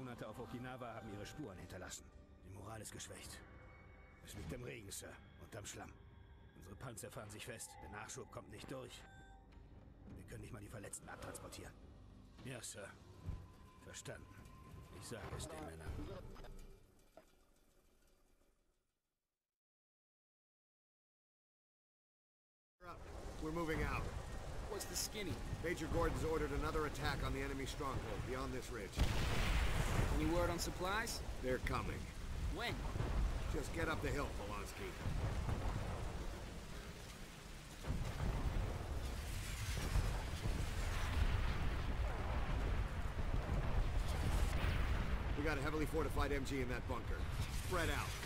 Monate auf Okinawa haben ihre Spuren hinterlassen. Die Moral ist geschwächt. Es liegt im Regen, Sir, und am Schlamm. Unsere Panzer fahren sich fest, der Nachschub kommt nicht durch. Wir können nicht mal die Verletzten abtransportieren. Ja, Sir. Verstanden. Ich sage es den Männern. We're moving out. What's the skinny? Major Gordon's ordered another attack on the enemy stronghold beyond this ridge. Any word on supplies? They're coming. When? Just get up the hill, Polonsky. We got a heavily fortified MG in that bunker. Spread out.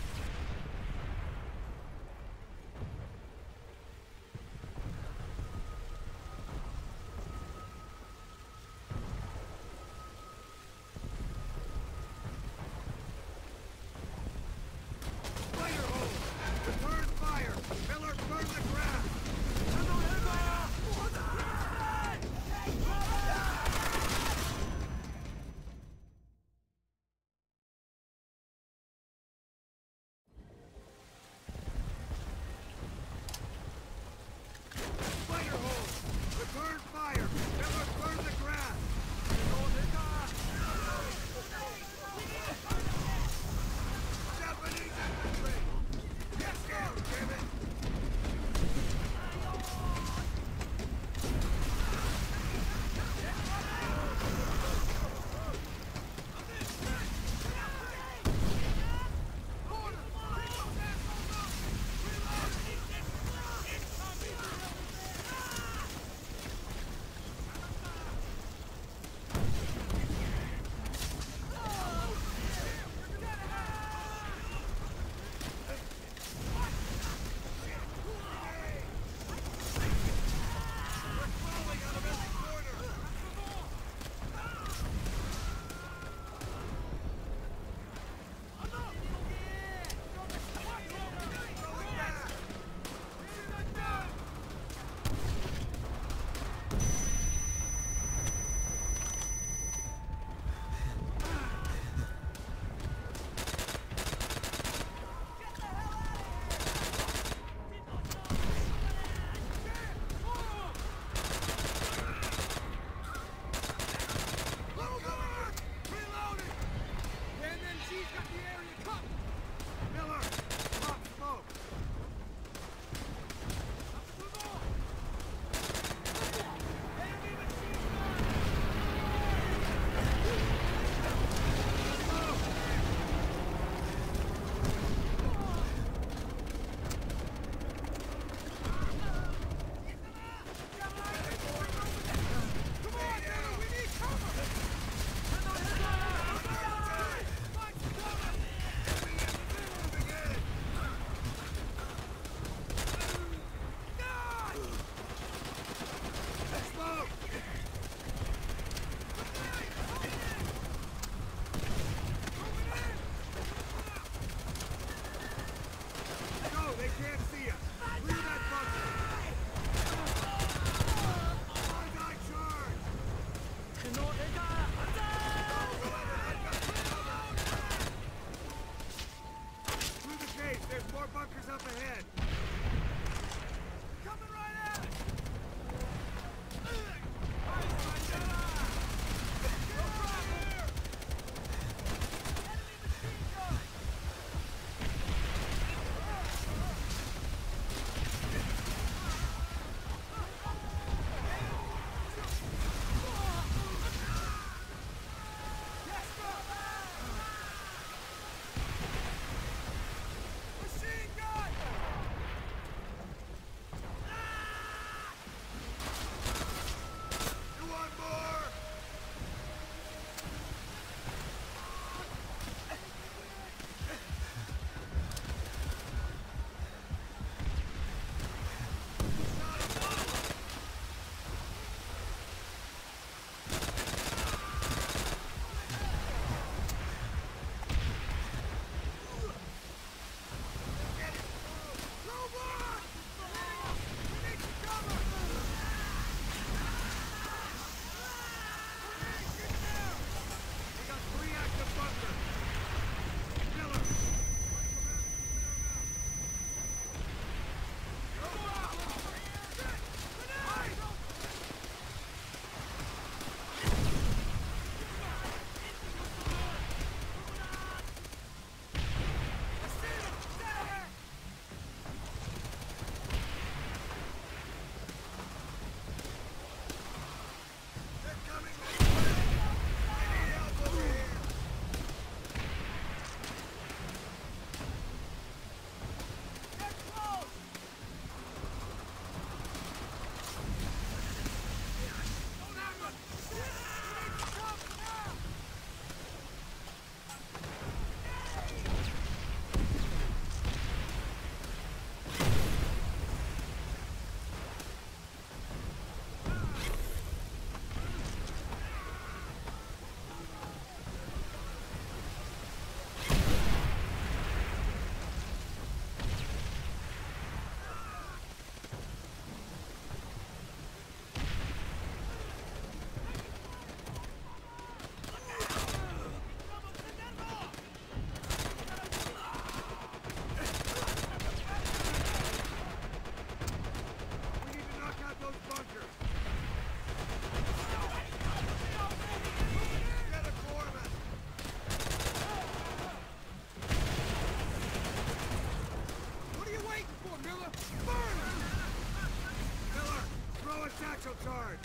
Miller! Burn! Miller, throw a satchel charge!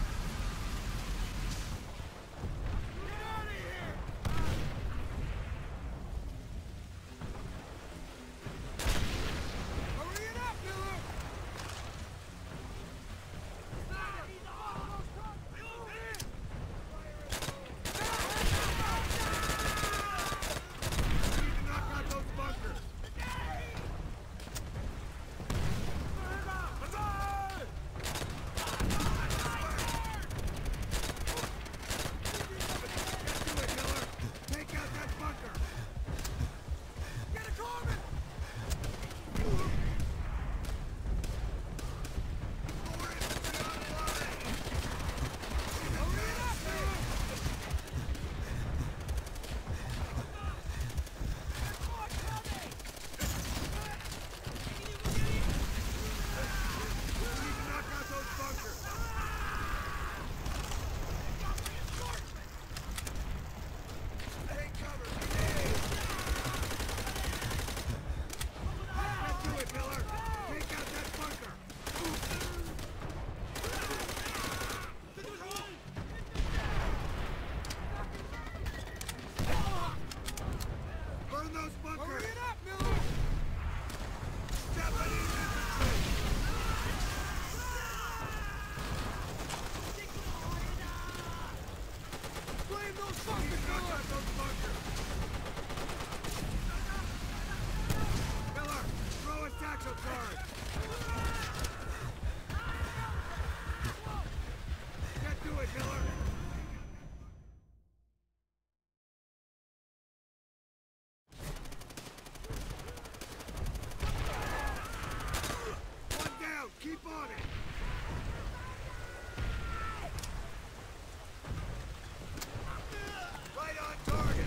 Get out of here! Hurry it up, Miller! Miller, throw a satchel charge! Get to it, Miller! One down, keep on it! Right on target!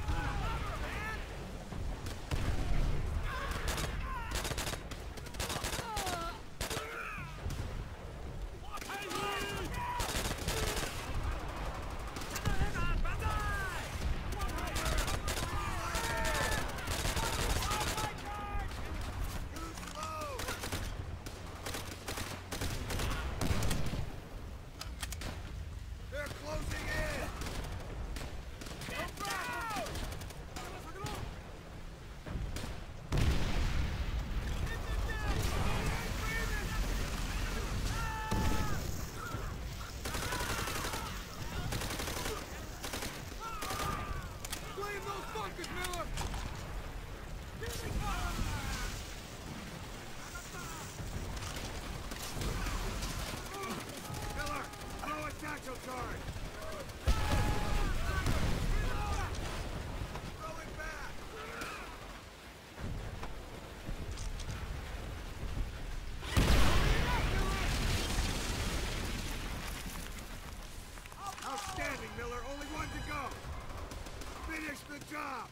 Outstanding, Miller. Only one to go. Finish the job.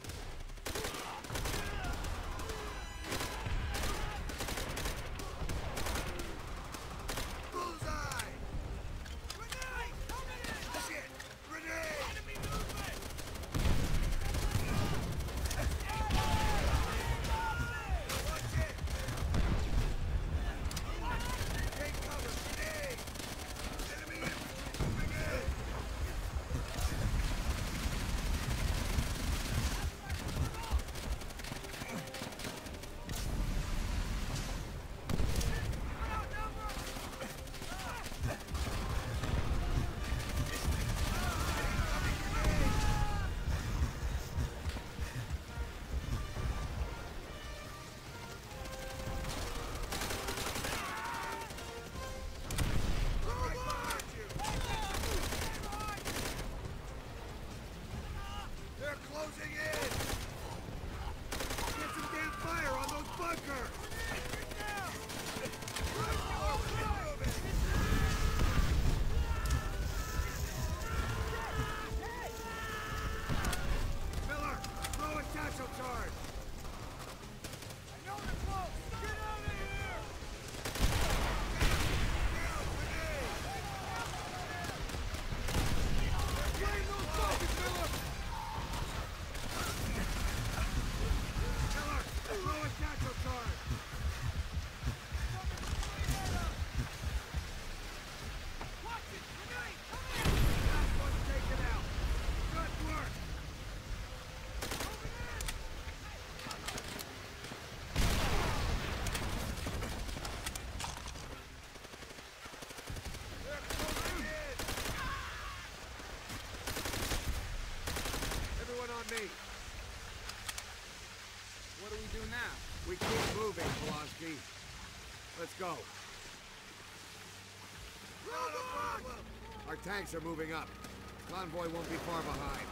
Bullseye! Grenade! Shit! Grenade! Enemy movement! Watch it! Take cover! Grenade! Enemy moving in! Let's go. Not a problem. Our tanks are moving up. Convoy won't be far behind.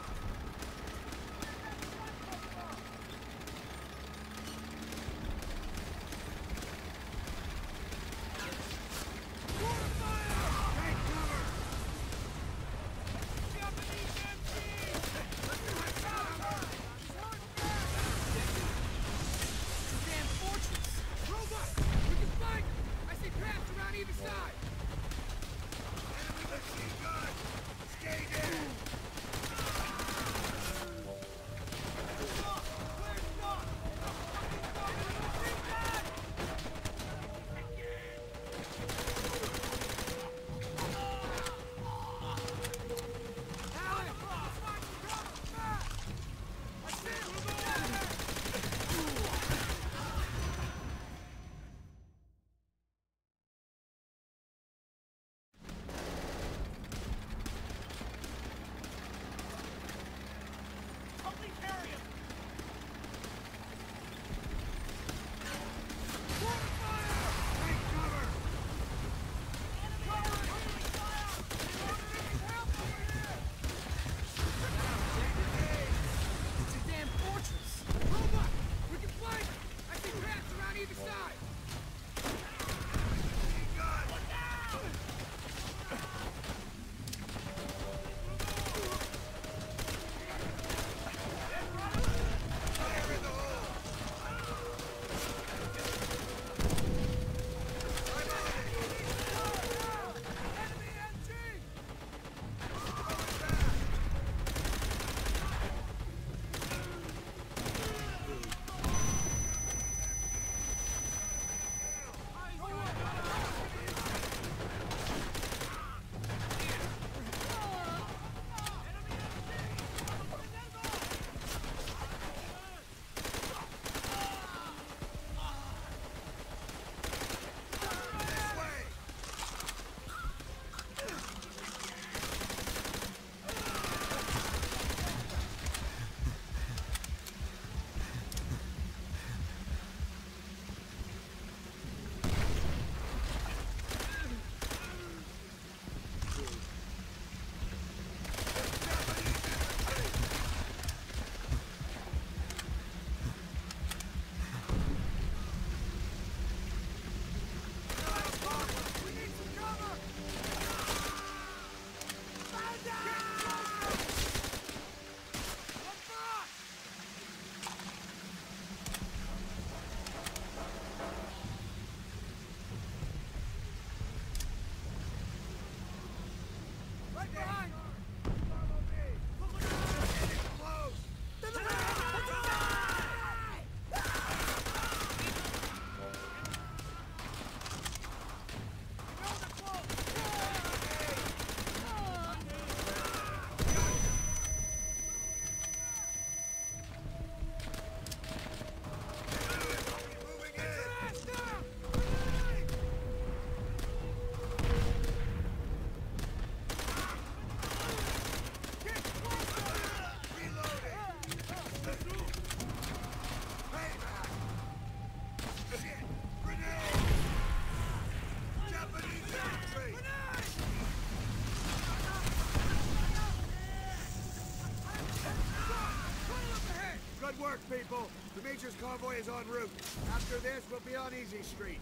work, people. The Major's convoy is en route. After this, we'll be on Easy Street.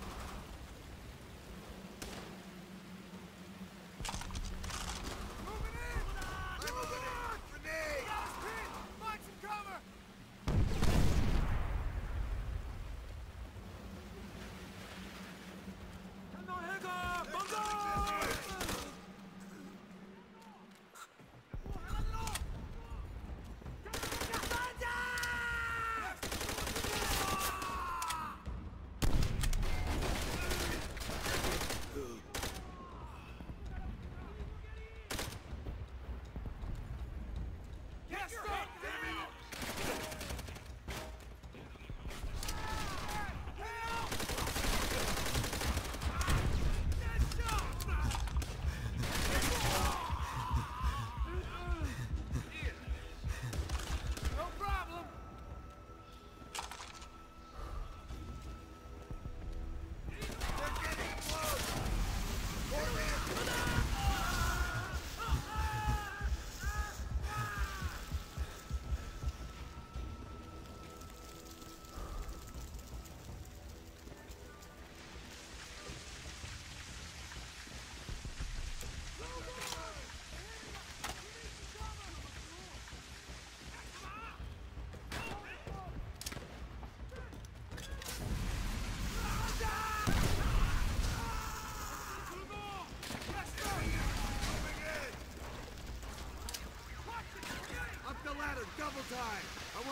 Moving in! I'm moving in! Grenade! Find some cover!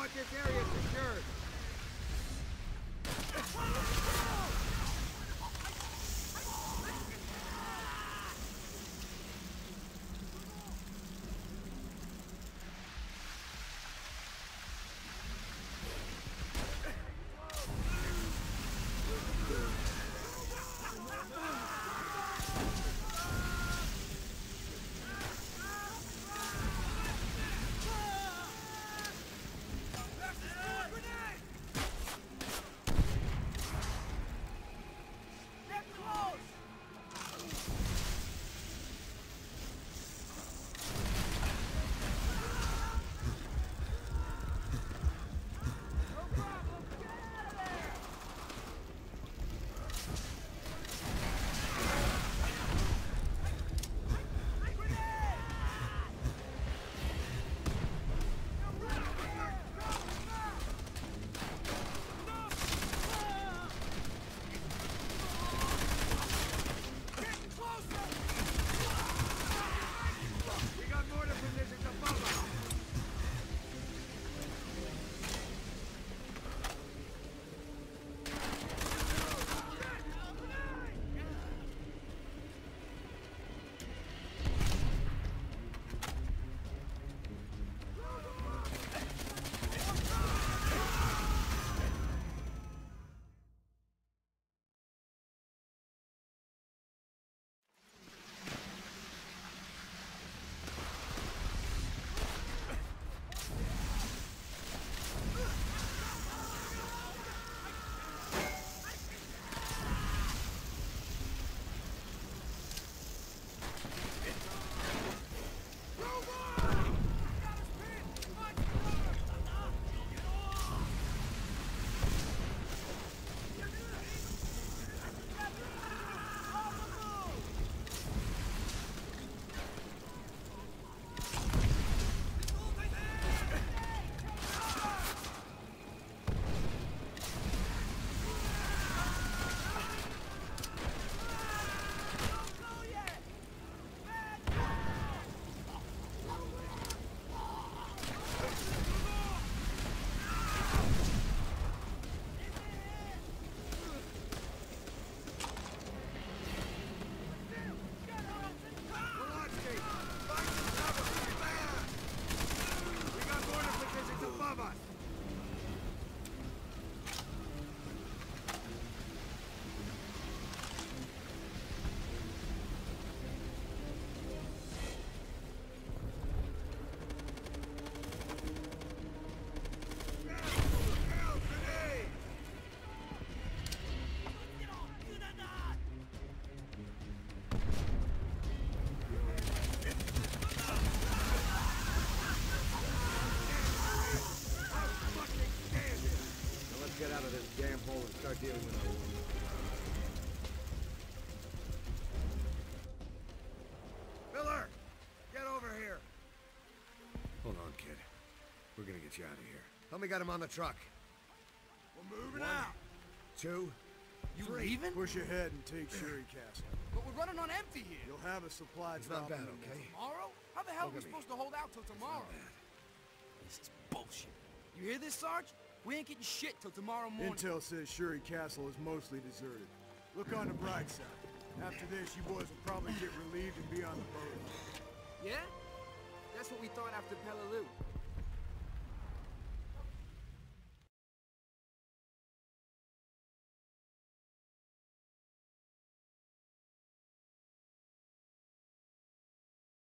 want this area secured. Start dealing with it. Miller! Get over here! Hold on, kid. We're gonna get you out of here. Help me get him on the truck. We're moving out! 2, You 3. leaving? Push ahead and take Sherry Castle. But we're running on empty here. You'll have a supply It's drop. not bad, in the okay? Tomorrow? How the hell are we Look at me. supposed to hold out till tomorrow? This is bullshit. You hear this, Sarge? We ain't getting shit till tomorrow morning. Intel says Sherry Castle is mostly deserted. Look on the bright side. After this, you boys will probably get relieved and be on the boat. Yeah? That's what we thought after Peleliu.